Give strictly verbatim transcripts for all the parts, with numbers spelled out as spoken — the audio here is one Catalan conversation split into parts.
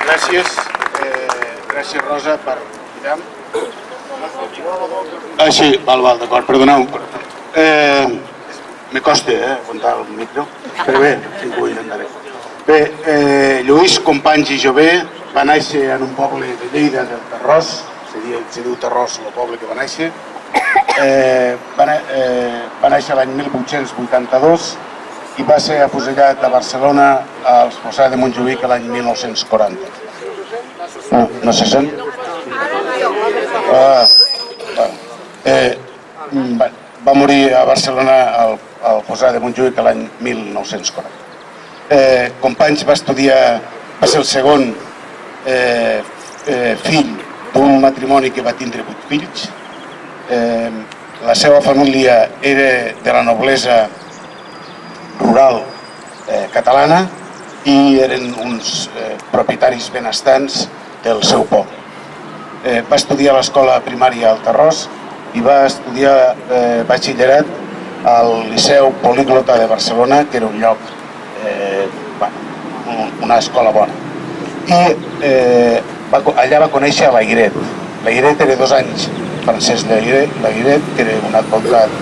Gràcies. Gràcies, Rosa, per mirar. Ah, sí, val, val, d'acord, perdoneu. Me costa, eh, aguantar el micro, però bé, sí que ho intentaré. Bé, Lluís Companys i Jové va néixer en un poble de Lleida, del Tarròs, se diu Tarròs, el poble que va néixer. Va néixer l'any mil vuit-cents vuitanta-dos i va ser afusellat a Barcelona als Fossars de Montjuïc l'any mil nou-cents quaranta. No, no se sent? Va morir a Barcelona al Fossars de Montjuïc l'any mil nou-cents quaranta. Companys va estudiar, va ser el segon fill d'un matrimoni que va tindre vuit fills. La seva família era de la noblesa rural catalana i eren uns propietaris benestants del seu poble. Va estudiar a l'escola primària al Tarròs i va estudiar batxillerat al Liceu Políglota de Barcelona, que era un lloc, una escola bona. I allà va conèixer a Layret. Layret era dos anys, Francesc Layret, que era un advocat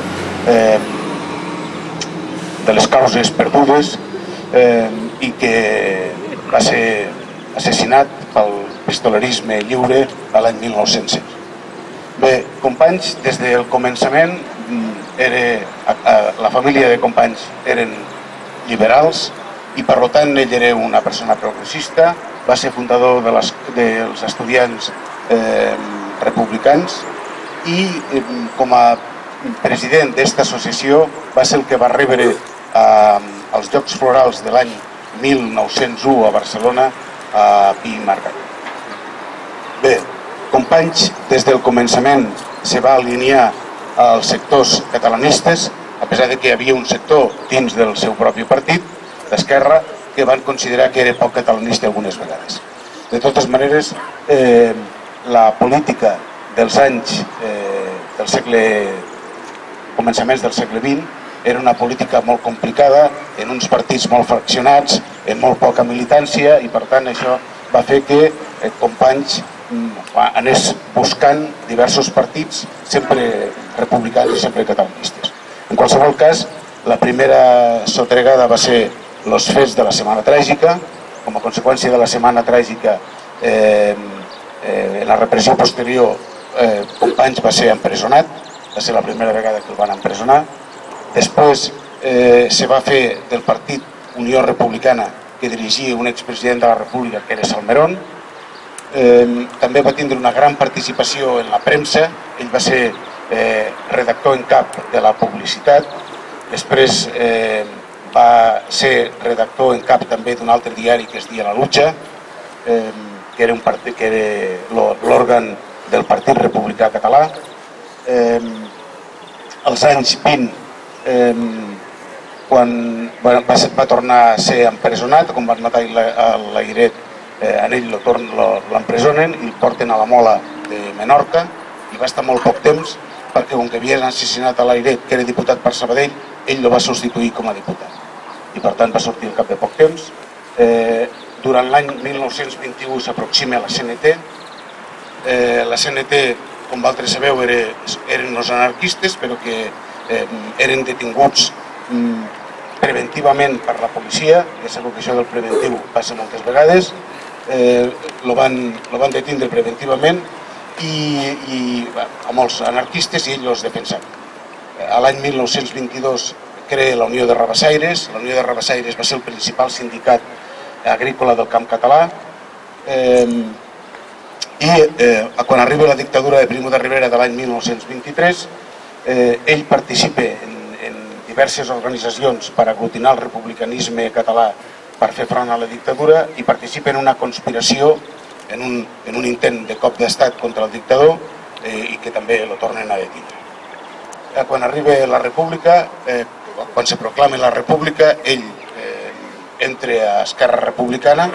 de les causes perdudes i que va ser assassinat pel pistolerisme lliure l'any mil nou-cents setze. Bé, Companys, des del començament, la família de Companys eren liberals i per tant ell era una persona progressista, va ser fundador dels estudiants republicans i com a president d'esta associació va ser el que va rebre els Jocs Florals de l'any mil nou-cents u a Barcelona a Pi i Margall. Bé, Companys des del començament se va alinear als sectors catalanistes, a pesar que hi havia un sector dins del seu propi partit, d'Esquerra, que van considerar que era poc catalanista algunes vegades. De totes maneres, la política dels anys del segle, començaments del segle vint, era una política molt complicada, en uns partits molt fraccionats, en molt poca militància, i per tant això va fer que Companys anés buscant diversos partits, sempre republicans i sempre catalanistes. En qualsevol cas, la primera sotregada va ser els fets de la Setmana Tràgica. Com a conseqüència de la Setmana Tràgica, en la repressió posterior, Companys va ser empresonat, va ser la primera vegada que el van empresonar. Després se va fer del partit Unió Republicana, que dirigia un expresident de la República, que era Salmerón. També va tindre una gran participació en la premsa, ell va ser redactor en cap de la publicitat, després va ser redactor en cap també d'un altre diari que es deia La Lucha, que era l'òrgan del Partit Republicà Català. Als anys vint, quan va tornar a ser empresonat, quan van matar el Layret, en ell l'empresonen i el porten a la Mola de Menorca, i va estar molt poc temps perquè com que havien assassinat a Layret, que era diputat per Sabadell, ell el va substituir com a diputat i per tant va sortir al cap de poc temps. Durant l'any mil nou-cents vint-i-u s'aproxima la C N T. La C N T, com vosaltres sabeu, eren els anarquistes, però que eren detinguts preventivament per la policia. Ja sabeu que això del preventiu passa moltes vegades. El van detindre preventivament amb els anarquistes i ells els defensaven. L'any mil nou-cents vint-i-dos crea la Unió de Rabassaires. La Unió de Rabassaires va ser el principal sindicat agrícola del camp català i quan arriba la dictadura de Primo de Rivera de l'any mil nou-cents vint-i-tres, ell participa en diverses organitzacions per aglutinar el republicanisme català per fer front a la dictadura i participa en una conspiració, en un intent de cop d'estat contra el dictador i que també el tornen a detindre. Quan arriba la república, quan se proclama la república, ell entra a Esquerra Republicana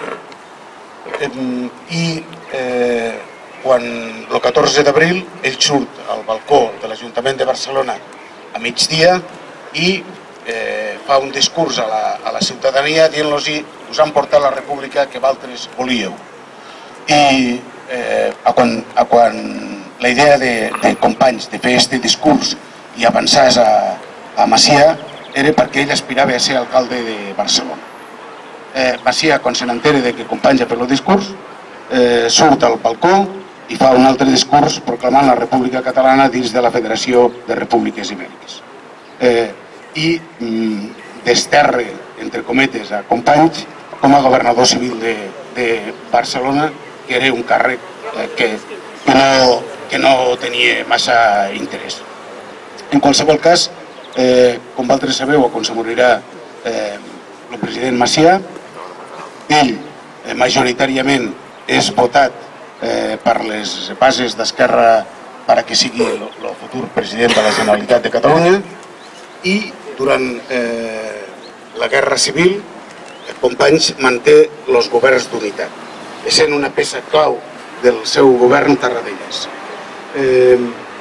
i quan el catorze d'abril ell surt al balcó de l'Ajuntament de Barcelona a migdia i fa un discurs a la ciutadania dient-los: us han portat la república que vosaltres volíeu. I eh, a quan, a quan la idea de, de Companys de fer aquest discurs i avançar a, a Macià era perquè ell aspirava a ser alcalde de Barcelona. Eh, Macià, quan se n'entere de que Companys ha fet el discurs, eh, surt al balcó i fa un altre discurs proclamant la República Catalana dins de la Federació de Repúbliques Ibèriques. Eh, I mm, desterre, entre cometes, a Companys com a governador civil de, de Barcelona, que era un càrrec eh, que, que, no, que no tenia massa interès. En qualsevol cas, eh, com vosaltres sabeu, quan se morirà eh, el president Macià, ell eh, majoritàriament és votat eh, per les bases d'Esquerra perquè sigui el futur president de la Generalitat de Catalunya, i durant eh, la Guerra Civil Companys manté els governs d'unitat, essent una peça clau del seu govern tarradellas. Eh,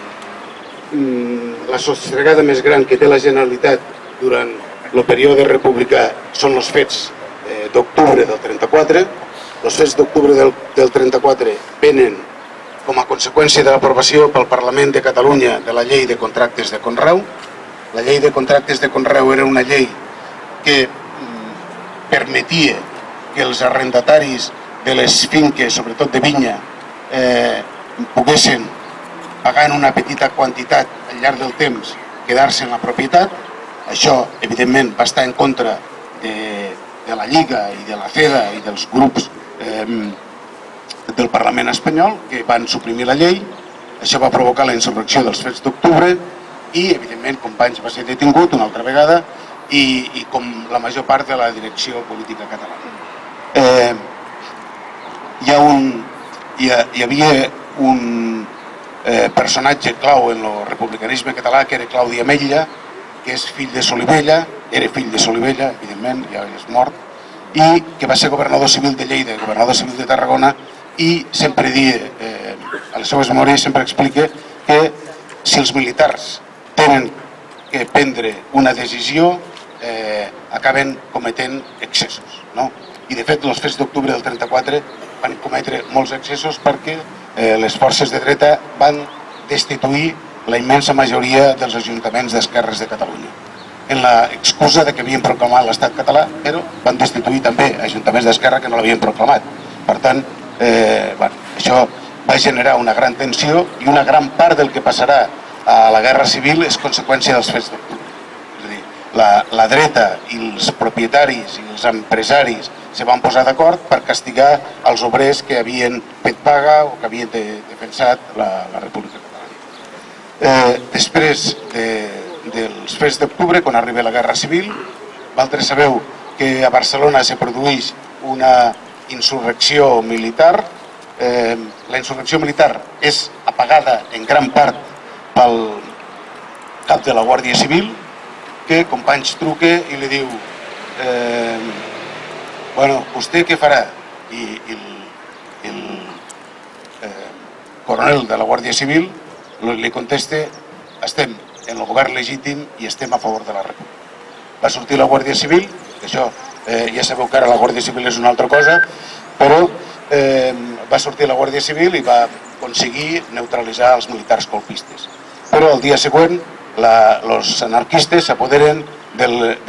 la sostregada més gran que té la Generalitat durant el període republicà són els fets eh, d'octubre del trenta-quatre. Els fets d'octubre del, del trenta-quatre venen com a conseqüència de l'aprovació pel Parlament de Catalunya de la llei de contractes de conreu. La llei de contractes de conreu era una llei que mm, permetia que els arrendataris de les finques, sobretot de vinya, eh, poguessin, pagant una petita quantitat al llarg del temps, quedar-se en la propietat. Això, evidentment, va estar en contra de, de la Lliga i de la CEDA i dels grups eh, del Parlament espanyol, que van suprimir la llei. Això va provocar la insurrecció dels fets d'octubre i, evidentment, Companys va ser detingut una altra vegada i, i com la major part de la direcció política catalana. Eh, hi, ha un, hi, ha, hi havia un eh, personatge clau en el republicanisme català, que era Claudi Ametlla, que és fill de Solivella, era fill de Solivella, evidentment, ja és mort, i que va ser governador civil de Lleida, governador civil de Tarragona, i sempre dia, eh, a les seves memòries sempre explica que si els militars tenen que prendre una decisió, eh, acaben cometent excessos, no? I de fet els fets d'octubre del trenta-quatre van cometre molts excessos perquè eh, les forces de dreta van destituir la immensa majoria dels ajuntaments d'esquerres de Catalunya, en l'excusa de que havien proclamat l'estat català, però van destituir també ajuntaments d'esquerra que no l'havien proclamat. Per tant, eh, bueno, això va generar una gran tensió i una gran part del que passarà a la Guerra Civil és conseqüència dels fets d'octubre. És a dir, la, la dreta i els propietaris i els empresaris se van posar d'acord per castigar els obrers que havien fet paga o que havien de, defensat la, la República Catalana. Eh, després de, dels fets d'octubre, quan arriba la Guerra Civil, vosaltres sabeu que a Barcelona se produeix una insurrecció militar. Eh, la insurrecció militar és apagada en gran part pel cap de la Guàrdia Civil, que Companys truca i li diu eh, bueno, vostè què farà? I, i el, el eh, coronel de la Guàrdia Civil li contesta: estem en el govern legítim i estem a favor de la República. Va sortir la Guàrdia Civil, que això eh, ja sabeu que ara la Guàrdia Civil és una altra cosa, però eh, va sortir la Guàrdia Civil i va aconseguir neutralitzar els militars colpistes. Però el dia següent els anarquistes s'apoderen de,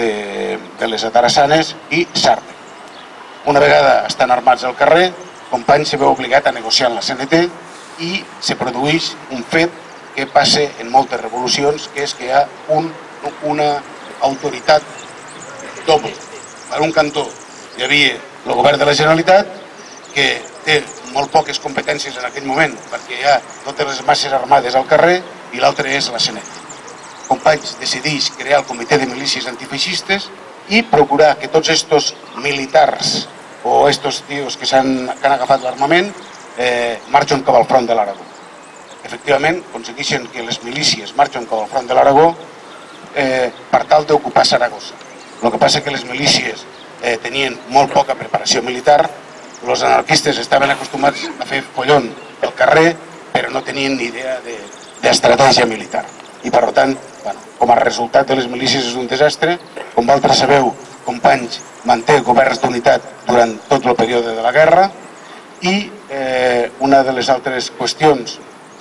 de les atarassanes i s'armen. Una vegada estan armats al carrer, Companys se veu obligat a negociar amb la C N T i se produeix un fet que passa en moltes revolucions, que és que hi ha un, una autoritat doble. Per un cantó hi havia el govern de la Generalitat, que té molt poques competències en aquell moment perquè hi ha totes les masses armades al carrer, i l'altre és la C N T. Companys decideix crear el Comitè de Milícies Antifeixistes i procurar que tots estos militars o estos tios que, han, que han agafat l'armament eh, marxen cap al front de l'Aragó. Efectivament, aconsegueixen que les milícies marxen cap al front de l'Aragó eh, per tal d'ocupar Saragossa. El que passa és que les milícies eh, tenien molt poca preparació militar, els anarquistes estaven acostumats a fer follon al carrer, però no tenien ni idea d'estratègia militar. I per tant, bueno, com a resultat de les milícies és un desastre. Com vosaltres sabeu, Companys manté governs d'unitat durant tot el període de la guerra i una de les altres qüestions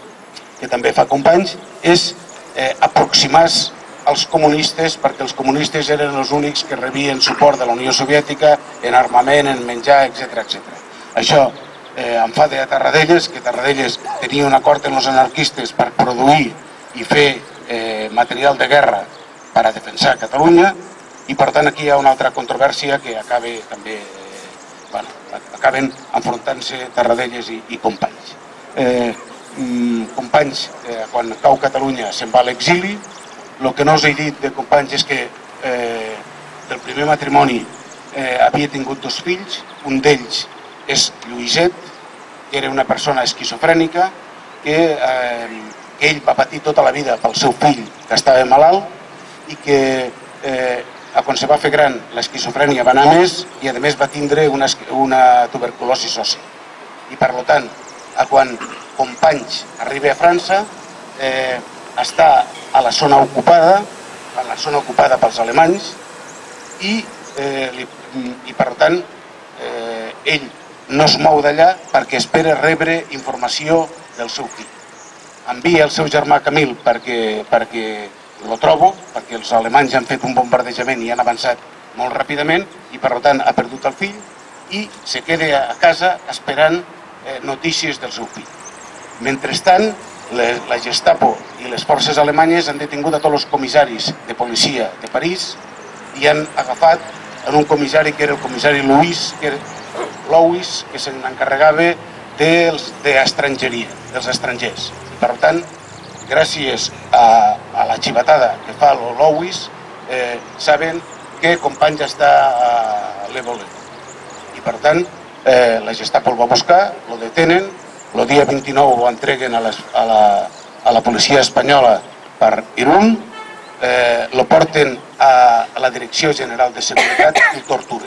que també fa Companys és aproximar-se als comunistes, perquè els comunistes eren els únics que rebien suport de la Unió Soviètica en armament, en menjar, etcètera, etcètera. Això em fa de Tarradellas, que Tarradellas tenia un acord amb els anarquistes per produir i fer material de guerra per a defensar Catalunya, i per tant aquí hi ha una altra controvèrsia que acaba també, bueno, acaben enfrontant-se Tarradellas i, i Companys. Eh, Companys, eh, quan cau Catalunya, se'n va a l'exili. El que no us he dit de Companys és que eh, del primer matrimoni eh, havia tingut dos fills, un d'ells és Lluïset, que era una persona esquizofrènica, que, eh, que ell va patir tota la vida pel seu fill que estava malalt i que eh, quan se va fer gran l'esquizofrènia va anar més i a més va tindre una, una tuberculosi òssia. I per tant, quan Companys arriba a França, eh, està a la zona ocupada, a la zona ocupada pels alemanys, i, eh, li, i per tant eh, ell no es mou d'allà perquè espera rebre informació del seu fill. Envia el seu germà Camil perquè, perquè lo trobo, perquè els alemanys han fet un bombardejament i han avançat molt ràpidament i per tant ha perdut el fill i se queda a casa esperant eh, notícies del seu fill. Mentrestant, la Gestapo i les forces alemanyes han detingut a tots els comissaris de policia de París i han agafat en un comissari que era el comissari Louis, que, Louis, que se n'encarregava d'estrangeria, dels estrangers. I per tant, gràcies a, a la xivatada que fa el Louis, eh, saben que Companys està a l'Évole. I per tant, eh, la Gestapo el va buscar, lo detenen, el dia vint-i-nou ho entreguen a, les, a, la, a la policia espanyola per Irún, eh, lo porten a, a la Direcció General de Seguretat i el torturen.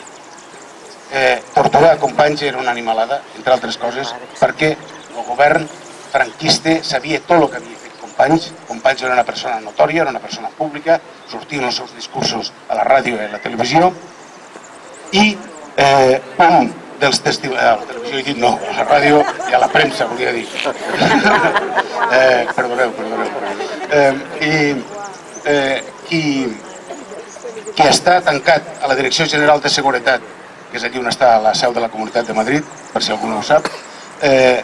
Eh, torturar Companys era una animalada, entre altres coses, perquè el govern franquista sabia tot el que havia fet Companys. Companys era una persona notòria, era una persona pública, sortien els seus discursos a la ràdio i a la televisió, i eh, un dels testimonis, a la televisió he dit no, a la ràdio i a la premsa, volia dir. eh, perdoneu, perdoneu. Eh, I eh, qui, qui està tancat a la Direcció General de Seguretat, que és allí on està la seu de la Comunitat de Madrid, per si algú no ho sap, eh,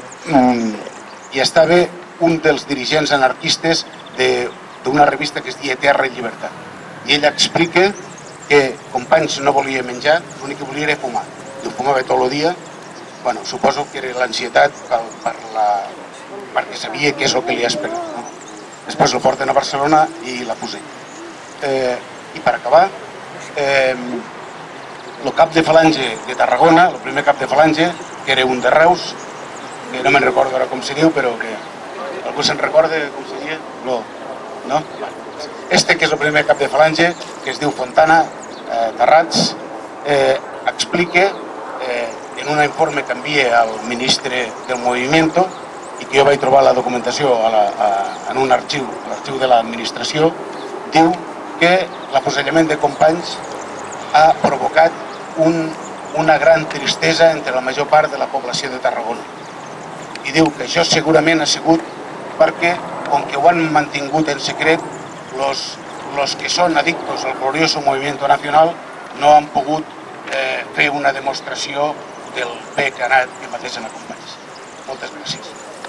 i estava un dels dirigents anarquistes d'una revista que es deia Terra i Llibertat. I ell explica que Companys no volia menjar, l'únic que volia era fumar. I ho fumava tot el dia. Bueno, suposo que era l'ansietat per, per la, perquè sabia què és el que li ha esperat. No? Després el porten a Barcelona i la fusellen. Eh, I per acabar, eh, el cap de falange de Tarragona, el primer cap de falange, que era un de Reus, que no me'n recordo ara com se diu, però que algú se'n recorda com se diu? No. No? Este, que és el primer cap de falange, que es diu Fontana, eh, Terrats, eh, explica eh, en un informe que envia al ministre del Movimiento i que jo vaig trobar la documentació a la, a, en un arxiu, l'arxiu de l'administració, diu que l'afusellament de Companys ha provocat un, una gran tristesa entre la major part de la població de Tarragona. I diu que això segurament ha sigut perquè, com que ho han mantingut en secret, los, los que són addictos al glorioso Movimiento Nacional no han pogut eh, fer una demostració del bé que ha anat que mateixen a Companys. Moltes gràcies.